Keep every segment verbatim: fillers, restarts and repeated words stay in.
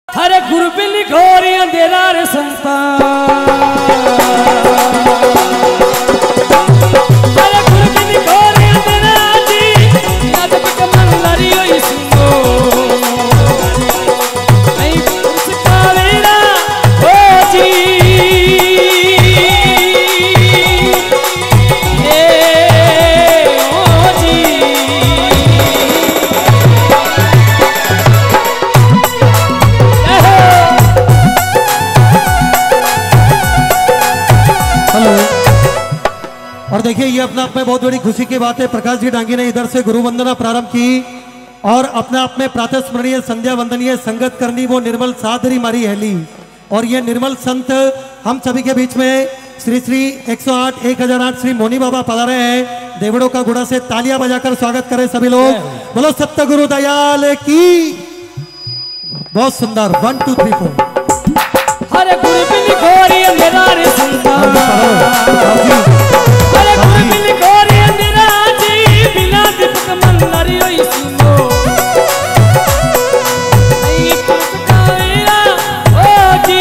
हरे गुरबिल घोरी अंधेरा रे संतान हरे गुरबिल घोरी अंधेरा जी याद के मन लरियो इसको नहीं उसका वेरा हो जी ए ओ जी और देखिए ये अपने आप में बहुत बड़ी खुशी की बात है। प्रकाश जी डांगी ने इधर से गुरु वंदना प्रारंभ की और अपने आप में प्रातः स्मरणीय संध्या वंदनीय संगत करनी वो निर्मल साधरी मारी हेली। और ये निर्मल संत हम सभी के बीच में श्री श्री एक सौ आठ एक हजार आठ श्री मोनी बाबा पधारे हैं। देवड़ों का गुड़ा से तालियां बजाकर स्वागत करें सभी लोग। बोलो सत्य गुरु दयाल की। बहुत सुंदर वन टू थ्री फोर। हरे गुरबिल घोरी अंधेरा रे संतान हरे गुरबिल घोरी अंधेरा जी बिना दीपक मन लरियो इसको नहीं उसका वेरा हो जी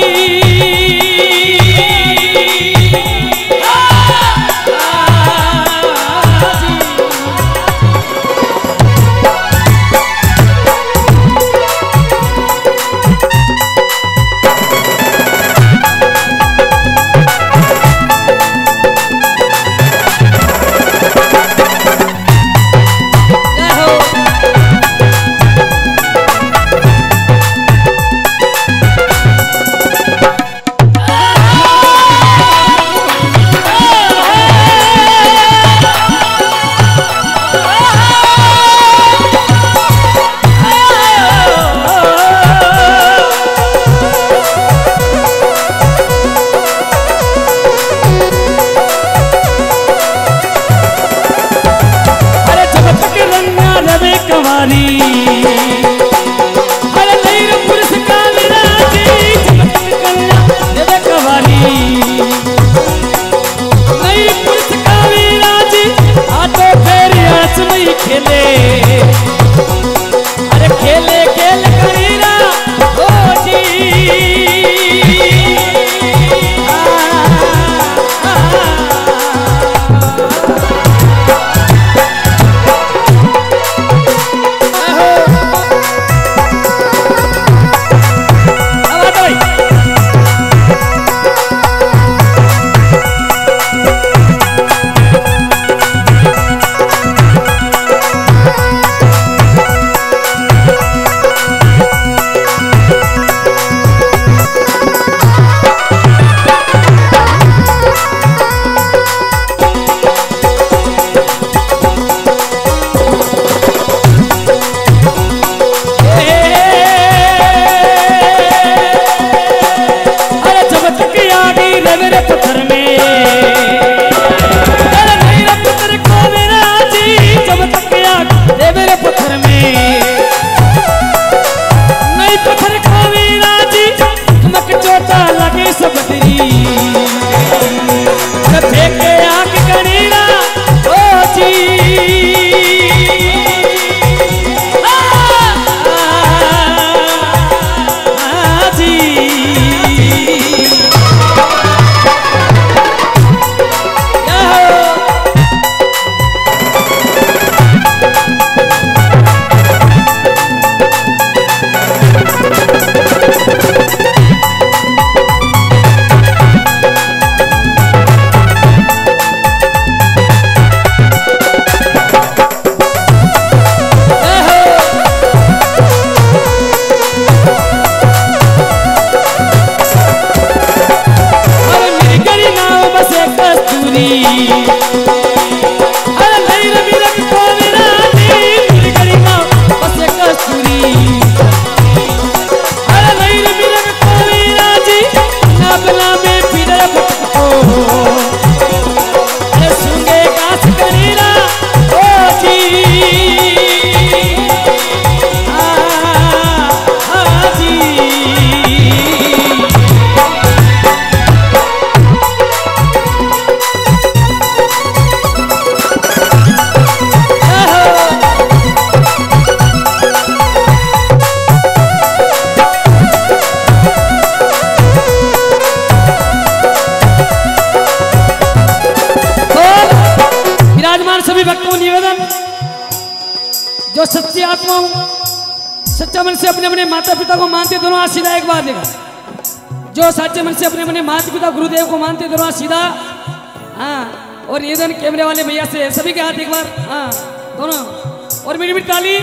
सच्चा मन से अपने अपने माता पिता को मानते दोनों हाथ सीधा एक बार देगा। जो सच्चे मन से अपने अपने माता पिता गुरुदेव को मानते दोनों हाथ सीधा। हाँ और ये दिन कैमरे वाले भैया से सभी के हाथ एक बार। हाँ दोनों और मेरी भी ताली।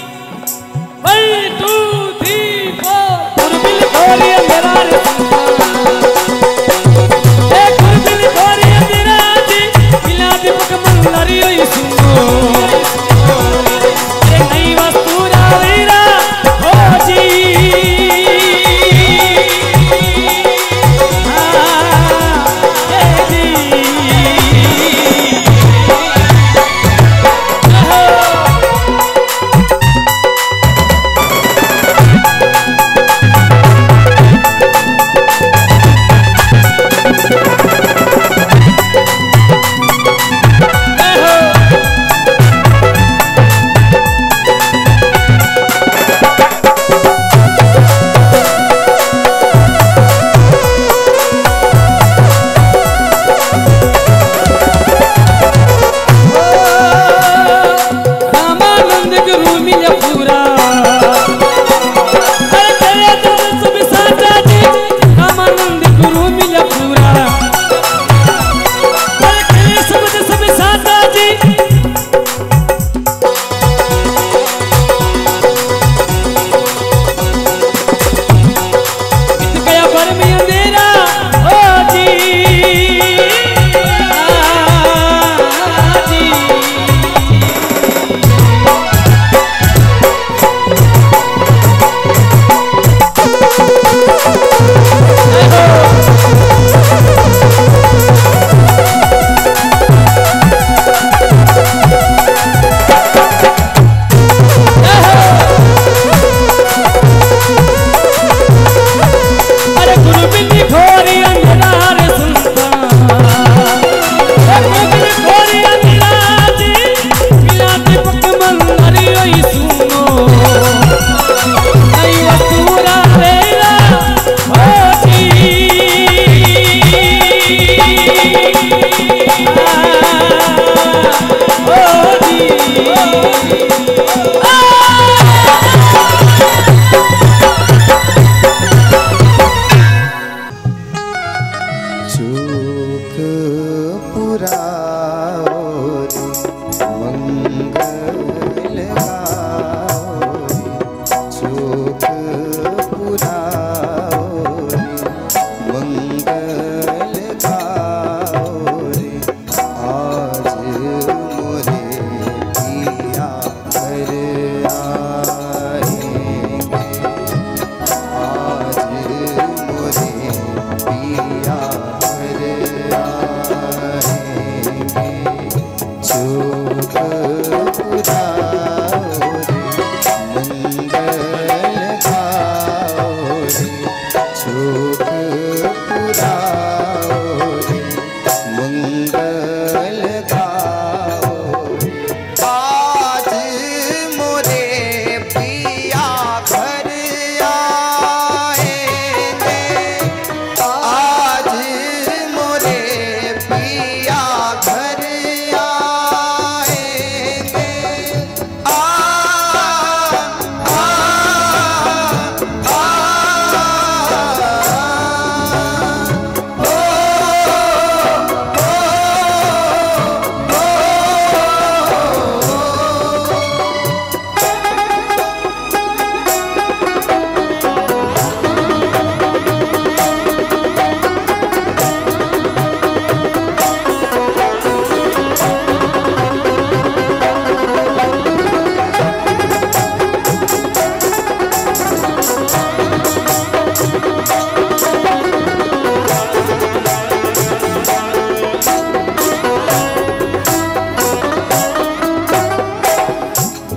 वन टू थ्री फोर। गुरबिल खोलिए मेरा रे ए गुरबिल खोलिए मेरा जी मिला दीपक मंगलारी ओई सुनो रे नई वस्तु रावीरा हो जी।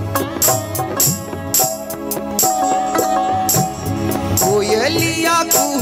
कोयलिया